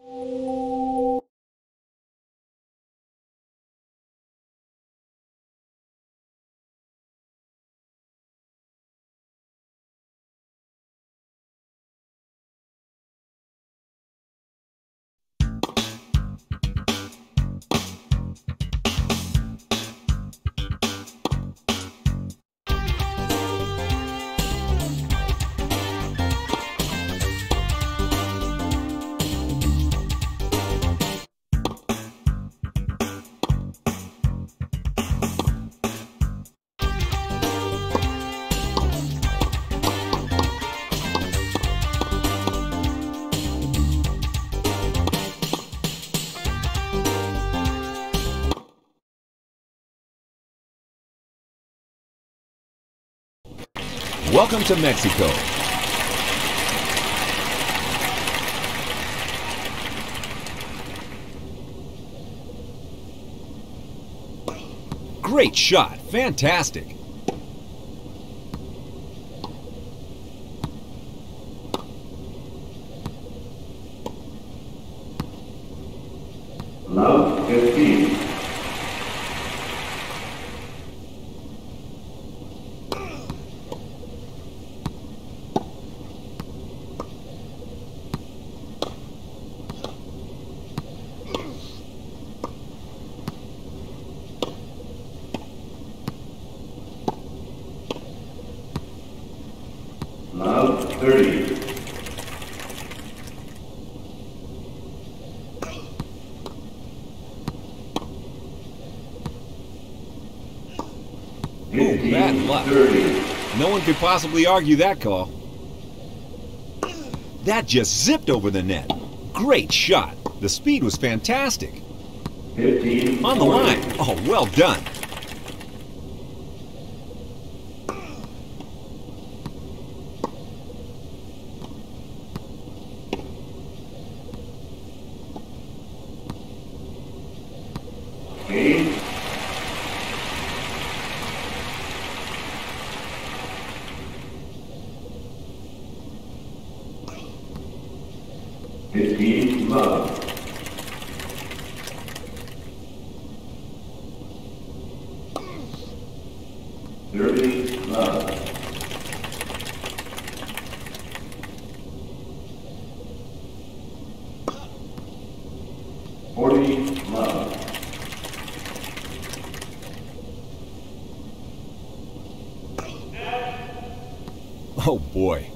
Welcome to Mexico. Great shot. Fantastic. Love 15. Love 30. Oh, bad luck. 30. No one could possibly argue that call. That just zipped over the net. Great shot. The speed was fantastic. 15. On the line. Oh, well done. Okay. Love. 30. Love. 40. Love. Oh boy,